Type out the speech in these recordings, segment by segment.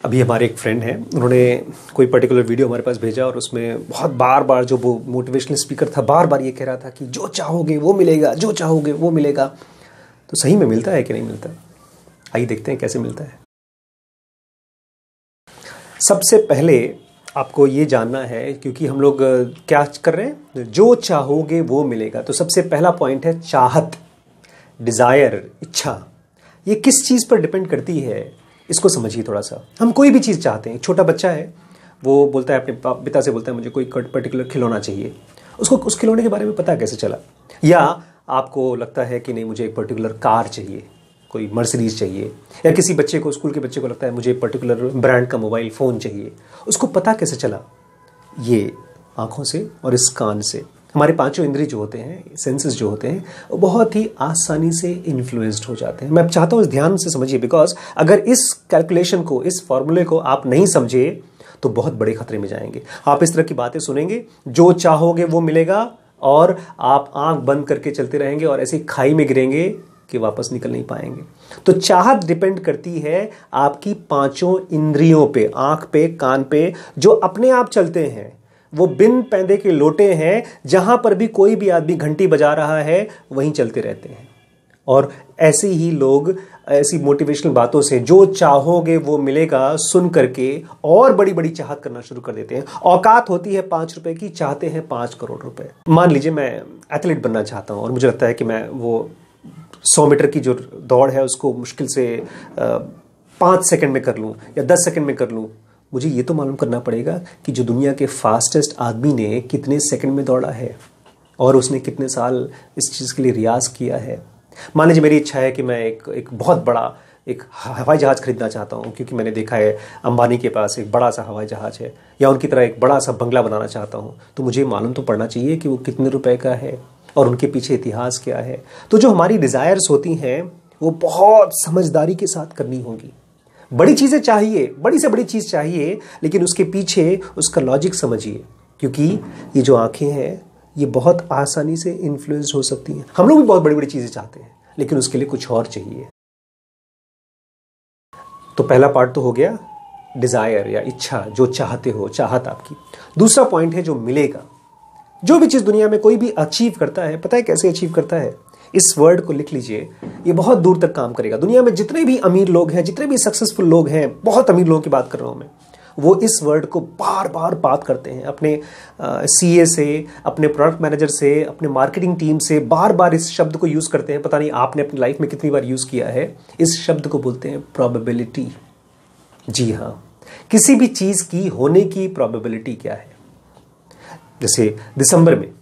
अभी हमारे एक फ्रेंड हैं, उन्होंने कोई पर्टिकुलर वीडियो हमारे पास भेजा और उसमें बहुत बार बार जो वो मोटिवेशनल स्पीकर था बार बार ये कह रहा था कि जो चाहोगे वो मिलेगा, जो चाहोगे वो मिलेगा। तो सही में मिलता है कि नहीं मिलता? आइए देखते हैं कैसे मिलता है। सबसे पहले आपको ये जानना है, क्योंकि हम लोग क्या कर रहे हैं, जो चाहोगे वो मिलेगा। तो सबसे पहला पॉइंट है चाहत, डिज़ायर, इच्छा। ये किस चीज़ पर डिपेंड करती है, इसको समझिए थोड़ा सा। हम कोई भी चीज़ चाहते हैं, छोटा बच्चा है वो बोलता है अपने पिता से, बोलता है मुझे कोई पर्टिकुलर खिलौना चाहिए। उसको उस खिलौने के बारे में पता कैसे चला? या आपको लगता है कि नहीं मुझे एक पर्टिकुलर कार चाहिए, कोई मर्सिडीज चाहिए, या किसी बच्चे को, स्कूल के बच्चे को लगता है मुझे पर्टिकुलर ब्रांड का मोबाइल फ़ोन चाहिए। उसको पता कैसे चला? ये आँखों से और इस कान से। हमारे पांचों इंद्रिय जो होते हैं, सेंसेस जो होते हैं, वो बहुत ही आसानी से इन्फ्लुएंस्ड हो जाते हैं। मैं चाहता हूँ इस ध्यान से समझिए, बिकॉज अगर इस कैलकुलेशन को, इस फॉर्मूले को आप नहीं समझे तो बहुत बड़े खतरे में जाएंगे। आप इस तरह की बातें सुनेंगे, जो चाहोगे वो मिलेगा, और आप आंख बंद करके चलते रहेंगे और ऐसी खाई में गिरेंगे कि वापस निकल नहीं पाएंगे। तो चाहत डिपेंड करती है आपकी पांचों इंद्रियों पे, आंख पे, कान पे, जो अपने आप चलते हैं। वो बिन पैंदे के लोटे हैं, जहां पर भी कोई भी आदमी घंटी बजा रहा है वहीं चलते रहते हैं। और ऐसे ही लोग ऐसी मोटिवेशनल बातों से, जो चाहोगे वो मिलेगा, सुन करके और बड़ी बड़ी चाहत करना शुरू कर देते हैं। औकात होती है 5 रुपए की, चाहते हैं 5 करोड़ रुपए। मान लीजिए मैं एथलीट बनना चाहता हूं और मुझे लगता है कि मैं वो 100 मीटर की जो दौड़ है उसको मुश्किल से 5 सेकंड में कर लूं या 10 सेकंड में कर लूं। मुझे ये तो मालूम करना पड़ेगा कि जो दुनिया के फास्टेस्ट आदमी ने कितने सेकंड में दौड़ा है और उसने कितने साल इस चीज़ के लिए रियाज किया है। मान लीजिए मेरी इच्छा है कि मैं एक बहुत बड़ा एक हवाई जहाज़ खरीदना चाहता हूँ, क्योंकि मैंने देखा है अंबानी के पास एक बड़ा सा हवाई जहाज़ है, या उनकी तरह एक बड़ा सा बंगला बनाना चाहता हूँ। तो मुझे मालूम तो पड़ना चाहिए कि वो कितने रुपए का है और उनके पीछे इतिहास क्या है। तो जो हमारी डिज़ायर्स होती हैं वो बहुत समझदारी के साथ करनी होगी। बड़ी चीज़ें चाहिए, बड़ी से बड़ी चीज़ चाहिए, लेकिन उसके पीछे उसका लॉजिक समझिए, क्योंकि ये जो आंखें हैं ये बहुत आसानी से इन्फ्लुएंस हो सकती हैं। हम लोग भी बहुत बड़ी बड़ी चीज़ें चाहते हैं, लेकिन उसके लिए कुछ और चाहिए। तो पहला पार्ट तो हो गया डिज़ायर या इच्छा, जो चाहते हो, चाहत आपकी। दूसरा पॉइंट है जो मिलेगा। जो भी चीज़ दुनिया में कोई भी अचीव करता है, पता है कैसे अचीव करता है? इस वर्ड को लिख लीजिए, ये बहुत दूर तक काम करेगा। दुनिया में जितने भी अमीर लोग हैं, जितने भी सक्सेसफुल लोग हैं, बहुत अमीर लोगों की बात कर रहा हूं मैं, वो इस वर्ड को बार बार बात करते हैं अपने सीए से, अपने प्रोडक्ट मैनेजर से, अपने मार्केटिंग टीम से, बार बार इस शब्द को यूज़ करते हैं। पता नहीं आपने अपनी लाइफ में कितनी बार यूज़ किया है। इस शब्द को बोलते हैं प्रोबेबिलिटी। जी हाँ, किसी भी चीज़ की होने की प्रोबेबिलिटी क्या है। जैसे दिसंबर में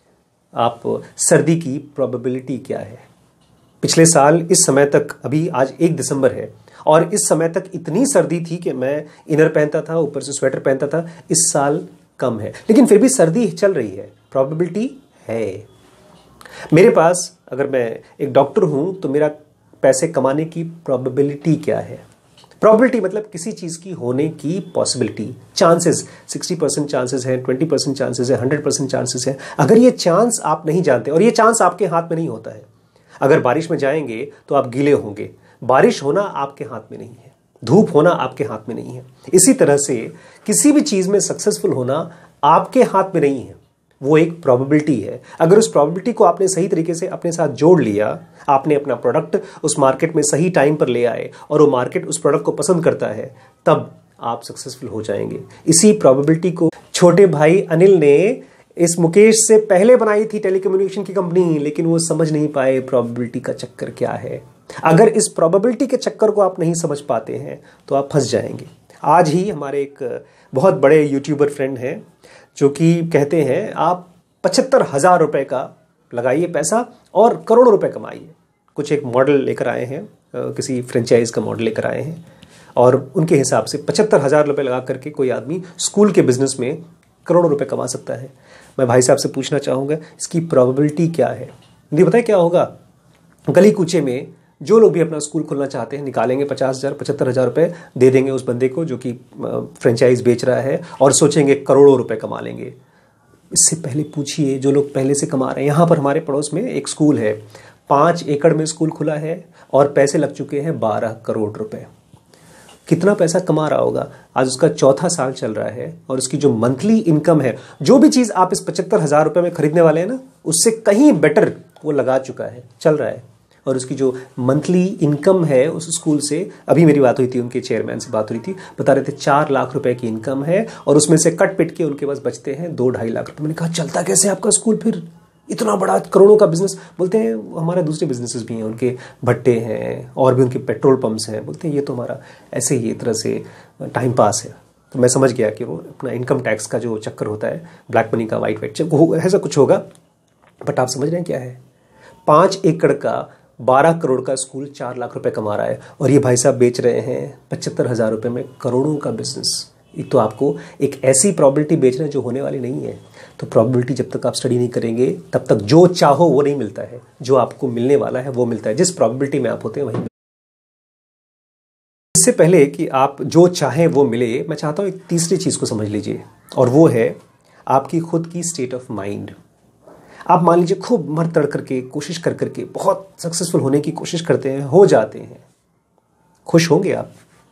आप सर्दी की प्रोबेबिलिटी क्या है? पिछले साल इस समय तक, अभी आज 1 दिसंबर है, और इस समय तक इतनी सर्दी थी कि मैं इनर पहनता था, ऊपर से स्वेटर पहनता था। इस साल कम है, लेकिन फिर भी सर्दी चल रही है, प्रोबेबिलिटी है। मेरे पास, अगर मैं एक डॉक्टर हूं तो मेरा पैसे कमाने की प्रोबेबिलिटी क्या है? प्रोबेबिलिटी मतलब किसी चीज़ की होने की पॉसिबिलिटी, चांसेस। 60% चांसेस है, 20% चांसेस है, 100% चांसेस है। अगर ये चांस आप नहीं जानते, और ये चांस आपके हाथ में नहीं होता है। अगर बारिश में जाएंगे तो आप गीले होंगे, बारिश होना आपके हाथ में नहीं है, धूप होना आपके हाथ में नहीं है। इसी तरह से किसी भी चीज़ में सक्सेसफुल होना आपके हाथ में नहीं है, वो एक प्रोबेबिलिटी है। अगर उस प्रोबेबिलिटी को आपने सही तरीके से अपने साथ जोड़ लिया, आपने अपना प्रोडक्ट उस मार्केट में सही टाइम पर ले आए और वो मार्केट उस प्रोडक्ट को पसंद करता है, तब आप सक्सेसफुल हो जाएंगे। इसी प्रोबेबिलिटी को छोटे भाई अनिल ने इस मुकेश से पहले बनाई थी टेलीकम्युनिकेशन की कंपनी, लेकिन वो समझ नहीं पाए प्रोबेबिलिटी का चक्कर क्या है। अगर इस प्रोबेबिलिटी के चक्कर को आप नहीं समझ पाते हैं तो आप फंस जाएंगे। आज ही हमारे एक बहुत बड़े यूट्यूबर फ्रेंड हैं जो कि कहते हैं आप 75,000 रुपए का लगाइए पैसा और करोड़ों रुपए कमाइए। कुछ एक मॉडल लेकर आए हैं, किसी फ्रेंचाइज का मॉडल लेकर आए हैं, और उनके हिसाब से 75,000 रुपए लगा करके कोई आदमी स्कूल के बिजनेस में करोड़ों रुपए कमा सकता है। मैं भाई साहब से पूछना चाहूँगा इसकी प्रोबेबिलिटी क्या है? नहीं पता है क्या होगा? गली कूचे में जो लोग भी अपना स्कूल खोलना चाहते हैं निकालेंगे 50,000 75,000 रुपए, दे देंगे उस बंदे को जो कि फ्रेंचाइज बेच रहा है, और सोचेंगे करोड़ों रुपए कमा लेंगे। इससे पहले पूछिए जो लोग पहले से कमा रहे हैं। यहाँ पर हमारे पड़ोस में एक स्कूल है, 5 एकड़ में स्कूल खुला है और पैसे लग चुके हैं 12 करोड़ रुपए। कितना पैसा कमा रहा होगा। आज उसका चौथा साल चल रहा है और उसकी जो मंथली इनकम है, जो भी चीज़ आप इस 75,000 रुपये में खरीदने वाले हैं ना, उससे कहीं बेटर वो लगा चुका है, चल रहा है। और उसकी जो मंथली इनकम है उस स्कूल से, अभी मेरी बात हुई थी, उनके चेयरमैन से बात हुई थी, बता रहे थे 4 लाख रुपए की इनकम है और उसमें से कट पिट के उनके पास बचते हैं 2-2.5 लाख रुपए। मैंने कहा चलता कैसे आपका स्कूल फिर, इतना बड़ा करोड़ों का बिजनेस? बोलते हैं हमारे दूसरे बिजनेसेस भी हैं, उनके भट्टे हैं और भी उनके पेट्रोल पंप्स हैं। बोलते हैं ये तो हमारा ऐसे ही एक तरह से टाइम पास है। तो मैं समझ गया कि वो अपना इनकम टैक्स का जो चक्कर होता है, ब्लैक मनी का, वाइट ऐसा कुछ होगा। बट आप समझ रहे हैं क्या है, 5 एकड़ का 12 करोड़ का स्कूल 4 लाख रुपए कमा रहा है और ये भाई साहब बेच रहे हैं 75,000 रुपये में करोड़ों का बिजनेस। एक तो आपको एक ऐसी प्रॉबिलिटी बेच रहे हैं जो होने वाली नहीं है। तो प्रॉबिलिटी जब तक आप स्टडी नहीं करेंगे तब तक जो चाहो वो नहीं मिलता है, जो आपको मिलने वाला है वो मिलता है। जिस प्रॉबिलिटी में आप होते हैं वही। इससे पहले कि आप जो चाहें वो मिले, मैं चाहता हूं एक तीसरी चीज को समझ लीजिए और वो है आपकी खुद की स्टेट ऑफ माइंड। आप मान लीजिए खूब मर तड़ करके कोशिश कर करके बहुत सक्सेसफुल होने की कोशिश करते हैं, हो जाते हैं, खुश होंगे आप?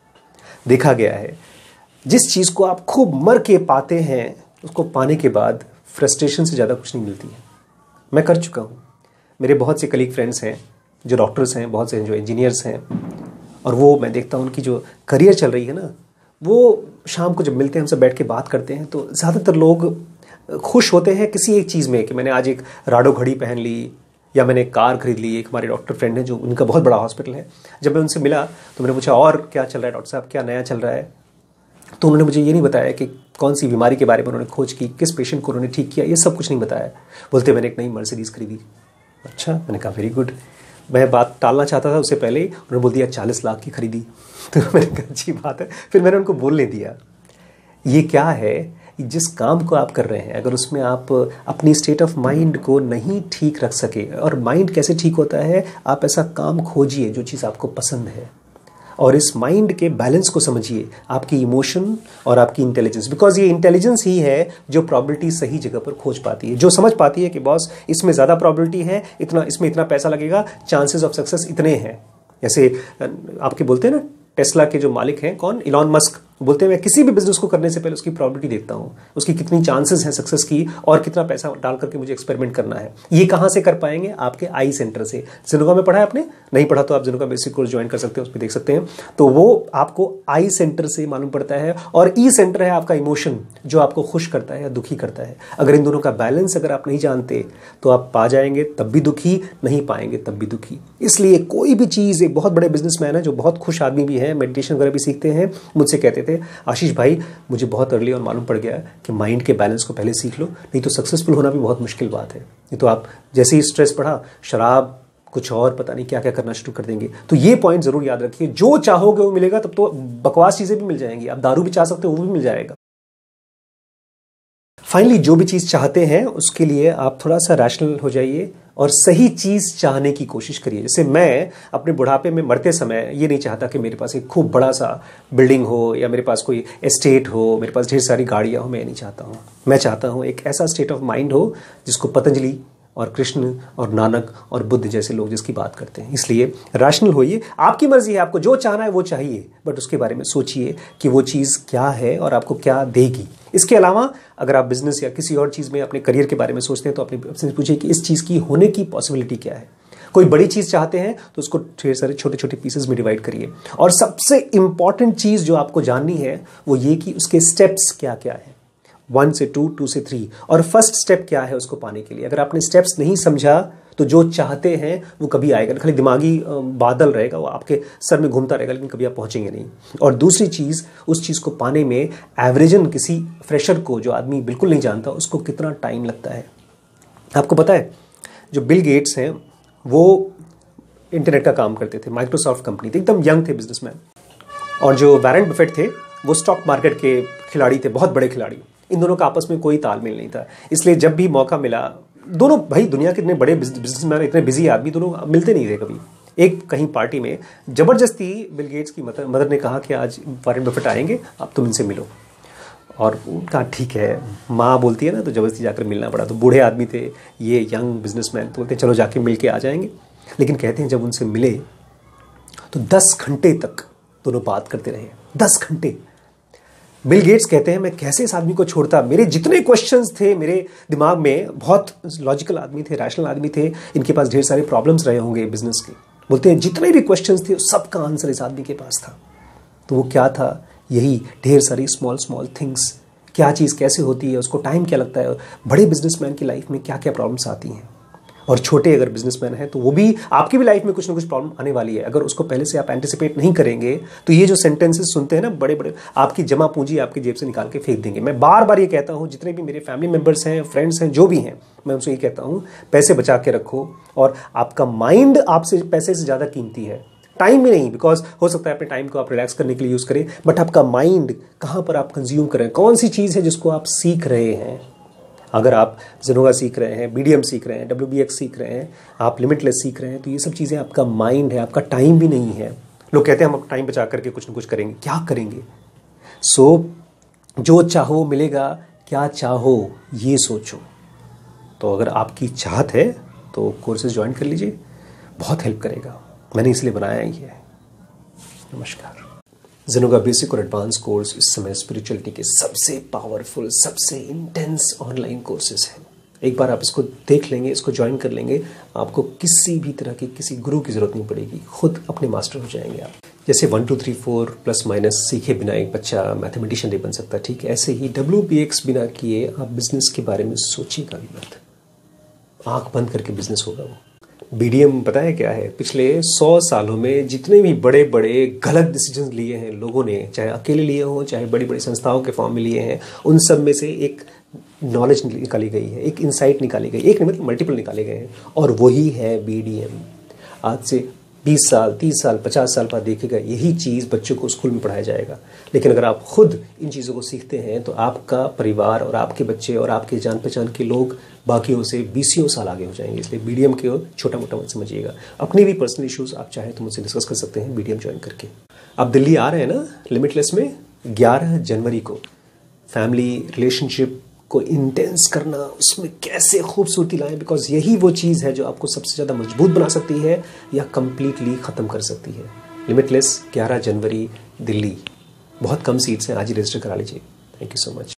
देखा गया है जिस चीज को आप खूब मर के पाते हैं उसको पाने के बाद फ्रस्ट्रेशन से ज़्यादा कुछ नहीं मिलती है। मैं कर चुका हूँ। मेरे बहुत से कलीग फ्रेंड्स हैं जो डॉक्टर्स हैं, बहुत से जो इंजीनियर्स हैं, और वो मैं देखता हूँ उनकी जो करियर चल रही है ना, वो शाम को जब मिलते हैं हमसे बैठ के बात करते हैं तो ज़्यादातर लोग खुश होते हैं किसी एक चीज़ में कि मैंने आज एक राडो घड़ी पहन ली या मैंने एक कार खरीद ली। एक हमारे डॉक्टर फ्रेंड है जो उनका बहुत बड़ा हॉस्पिटल है, जब मैं उनसे मिला तो मैंने पूछा और क्या चल रहा है डॉक्टर साहब, क्या नया चल रहा है? तो उन्होंने मुझे ये नहीं बताया कि कौन सी बीमारी के बारे में उन्होंने खोज की, किस पेशेंट को उन्होंने ठीक किया, ये सब कुछ नहीं बताया। बोलते मैंने एक नई मर्सिडीज़ खरीदी। अच्छा, मैंने कहा वेरी गुड। मैं बात टालना चाहता था उससे पहले ही उन्होंने बोल दिया 40 लाख की खरीदी। तो मैंने कहा अच्छी बात है, फिर मैंने उनको बोलने दिया। ये क्या है, जिस काम को आप कर रहे हैं अगर उसमें आप अपनी स्टेट ऑफ माइंड को नहीं ठीक रख सके, और माइंड कैसे ठीक होता है, आप ऐसा काम खोजिए जो चीज़ आपको पसंद है और इस माइंड के बैलेंस को समझिए, आपकी इमोशन और आपकी इंटेलिजेंस। बिकॉज ये इंटेलिजेंस ही है जो प्रॉबिलिटी सही जगह पर खोज पाती है, जो समझ पाती है कि बॉस इसमें ज़्यादा प्रॉबिलिटी है, इसमें इतना पैसा लगेगा, चांसेस ऑफ सक्सेस इतने हैं। जैसे आपके बोलते हैं ना टेस्ला के जो मालिक हैं, कौन, इलॉन मस्क, बोलते हैं मैं किसी भी बिजनेस को करने से पहले उसकी प्रॉबिलिटी देखता हूँ, उसकी कितनी चांसेस हैं सक्सेस की और कितना पैसा डाल करके मुझे एक्सपेरिमेंट करना है। ये कहाँ से कर पाएंगे? आपके आई सेंटर से। जिनोगा में पढ़ा है आपने? नहीं पढ़ा तो आप जिनोगा बेसिक कोर्स ज्वाइन कर सकते हैं, उस पर देख सकते हैं। तो वो आपको आई सेंटर से मालूम पड़ता है और ई सेंटर है आपका इमोशन, जो आपको खुश करता है या दुखी करता है। अगर इन दोनों का बैलेंस अगर आप नहीं जानते तो आप पा जाएंगे तब भी दुखी, नहीं पाएंगे तब भी दुखी। इसलिए कोई भी चीज़, एक बहुत बड़े बिजनेसमैन है जो बहुत खुश आदमी भी है, मेडिटेशन वगैरह भी सीखते हैं, मुझसे कहते थे आशीष भाई मुझे बहुत अर्ली और मालूम पड़ गया कि माइंड के बैलेंस को पहले सीख लो, नहीं तो सक्सेसफुल होना भी बहुत मुश्किल बात है। नहीं तो आप जैसे ही स्ट्रेस बढ़ा, शराब, कुछ और पता नहीं क्या क्या करना शुरू कर देंगे। तो ये पॉइंट जरूर याद रखिए, जो चाहोगे वो मिलेगा। तब तो बकवास चीजें भी मिल जाएंगी, आप दारू भी चाह सकते हो वो भी मिल जाएगा। फाइनली जो भी चीज चाहते हैं उसके लिए आप थोड़ा सा रैशनल हो जाइए और सही चीज चाहने की कोशिश करिए। जैसे मैं अपने बुढ़ापे में मरते समय ये नहीं चाहता कि मेरे पास एक खूब बड़ा सा बिल्डिंग हो या मेरे पास कोई एस्टेट हो, मेरे पास ढेर सारी गाड़ियां हो। मैं नहीं चाहता हूँ। मैं चाहता हूँ एक ऐसा स्टेट ऑफ माइंड हो जिसको पतंजलि और कृष्ण और नानक और बुद्ध जैसे लोग जिसकी बात करते हैं। इसलिए रैशनल होइए, आपकी मर्जी है, आपको जो चाहना है वो चाहिए, बट उसके बारे में सोचिए कि वो चीज़ क्या है और आपको क्या देगी। इसके अलावा अगर आप बिजनेस या किसी और चीज़ में अपने करियर के बारे में सोचते हैं तो अपने पूछिए कि इस चीज़ की होने की पॉसिबिलिटी क्या है। कोई बड़ी चीज़ चाहते हैं तो उसको ढेर सारे छोटे छोटे पीसेस में डिवाइड करिए। और सबसे इंपॉर्टेंट चीज़ जो आपको जाननी है वो ये कि उसके स्टेप्स क्या क्या है, 1 से 2, 2 से 3, और फर्स्ट स्टेप क्या है उसको पाने के लिए। अगर आपने स्टेप्स नहीं समझा तो जो चाहते हैं वो कभी आएगा, खाली दिमागी बादल रहेगा, वो आपके सर में घूमता रहेगा, लेकिन कभी आप पहुंचेंगे नहीं। और दूसरी चीज़, उस चीज़ को पाने में एवरेजन किसी फ्रेशर को, जो आदमी बिल्कुल नहीं जानता, उसको कितना टाइम लगता है। आपको पता है जो बिल गेट्स हैं वो इंटरनेट का काम करते थे, माइक्रोसॉफ्ट कंपनी थी, एकदम यंग थे बिजनेसमैन। और जो वॉरेन बफेट थे वो स्टॉक मार्केट के खिलाड़ी थे, बहुत बड़े खिलाड़ी। इन दोनों का आपस में कोई तालमेल नहीं था। इसलिए जब भी मौका मिला, दोनों भाई दुनिया के इतने बड़े बिजनेसमैन, इतने बिजी आदमी, दोनों मिलते नहीं थे कभी। एक कहीं पार्टी में जबरदस्ती बिल गेट्स की मदर ने कहा कि आज वॉरेन बफेट आएंगे, अब तुम इनसे मिलो। और कहा ठीक है, माँ बोलती है ना, तो जबरदस्ती जाकर मिलना पड़ा। तो बूढ़े आदमी थे, ये यंग बिजनेसमैन, तो बोलते चलो जाके मिल के आ जाएंगे। लेकिन कहते हैं जब उनसे मिले तो 10 घंटे तक दोनों बात करते रहे। 10 घंटे। बिल गेट्स कहते हैं मैं कैसे इस आदमी को छोड़ता, मेरे जितने क्वेश्चंस थे मेरे दिमाग में, बहुत लॉजिकल आदमी थे, रैशनल आदमी थे, इनके पास ढेर सारे प्रॉब्लम्स रहे होंगे बिजनेस के, बोलते हैं जितने भी क्वेश्चंस थे सबका आंसर इस आदमी के पास था। तो वो क्या था? यही ढेर सारी स्मॉल स्मॉल थिंग्स, क्या चीज़ कैसे होती है, उसको टाइम क्या लगता है, बड़े बिजनेसमैन की लाइफ में क्या क्या प्रॉब्लम्स आती हैं, और छोटे अगर बिजनेसमैन हैं तो वो भी, आपकी भी लाइफ में कुछ ना कुछ प्रॉब्लम आने वाली है। अगर उसको पहले से आप एंटिसिपेट नहीं करेंगे तो ये जो सेंटेंसेस सुनते हैं ना, बड़े बड़े, आपकी जमा पूंजी आपकी जेब से निकाल के फेंक देंगे। मैं बार बार ये कहता हूँ, जितने भी मेरे फैमिली मेम्बर्स हैं, फ्रेंड्स हैं, जो भी हैं, मैं उनसे ये कहता हूँ पैसे बचा के रखो, और आपका माइंड आपसे पैसे से ज़्यादा कीमती है। टाइम भी नहीं, बिकॉज हो सकता है अपने टाइम को आप रिलैक्स करने के लिए यूज़ करें, बट आपका माइंड कहाँ पर आप कंज्यूम करें, कौन सी चीज़ है जिसको आप सीख रहे हैं। अगर आप ज़ेनोगा सीख रहे हैं, BDM सीख रहे हैं, WBX सीख रहे हैं, आप लिमिटलेस सीख रहे हैं, तो ये सब चीज़ें आपका माइंड है, आपका टाइम भी नहीं है। लोग कहते हैं हम टाइम बचा करके कुछ ना कुछ करेंगे, क्या करेंगे? जो चाहो मिलेगा, क्या चाहो ये सोचो। तो अगर आपकी चाहत है तो कोर्सेज ज्वाइन कर लीजिए, बहुत हेल्प करेगा, मैंने इसलिए बनाया ही है। नमस्कार। ज़ेनोगा बेसिक और एडवांस कोर्स इस समय स्पिरिचुअलिटी के सबसे पावरफुल, सबसे इंटेंस ऑनलाइन कोर्सेज हैं। एक बार आप इसको देख लेंगे, इसको ज्वाइन कर लेंगे, आपको किसी भी तरह की किसी गुरु की ज़रूरत नहीं पड़ेगी, खुद अपने मास्टर हो जाएंगे आप। जैसे 1 2 3 4 प्लस माइनस सीखे बिना एक बच्चा मैथमेटिशियन नहीं बन सकता, ठीक है, ऐसे ही WBX बिना किए आप बिजनेस के बारे में सोचिएगा भी मत, आँख बंद करके बिजनेस होगा वो। BDM पता है क्या है? पिछले 100 सालों में जितने भी बड़े बड़े गलत डिसीजन लिए हैं लोगों ने, चाहे अकेले लिए हों, चाहे बड़ी बड़ी संस्थाओं के फॉर्म में लिए हैं, उन सब में से एक नॉलेज निकाली गई है, एक इंसाइट निकाली गई, एक नहीं मतलब मल्टीपल निकाले गए हैं, और वही है BDM। आज से 20 साल, 30 साल, 50 साल बाद देखेगा यही चीज़ बच्चों को स्कूल में पढ़ाया जाएगा। लेकिन अगर आप खुद इन चीज़ों को सीखते हैं तो आपका परिवार और आपके बच्चे और आपके जान पहचान के लोग बाकियों से 20 साल आगे हो जाएंगे। इसलिए BDM के छोटा मोटा मत समझिएगा। अपनी भी पर्सनल इश्यूज़ आप चाहें तो मुझसे डिस्कस कर सकते हैं BDM ज्वाइन करके। आप दिल्ली आ रहे हैं ना लिमिटलेस में 11 जनवरी को, फैमिली रिलेशनशिप को इंटेंस करना, उसमें कैसे खूबसूरती लाएं, बिकॉज यही वो चीज़ है जो आपको सबसे ज़्यादा मजबूत बना सकती है या कंप्लीटली ख़त्म कर सकती है। लिमिटलेस 11 जनवरी दिल्ली, बहुत कम सीट्स हैं, आज ही रजिस्टर करा लीजिए। Thank you so much.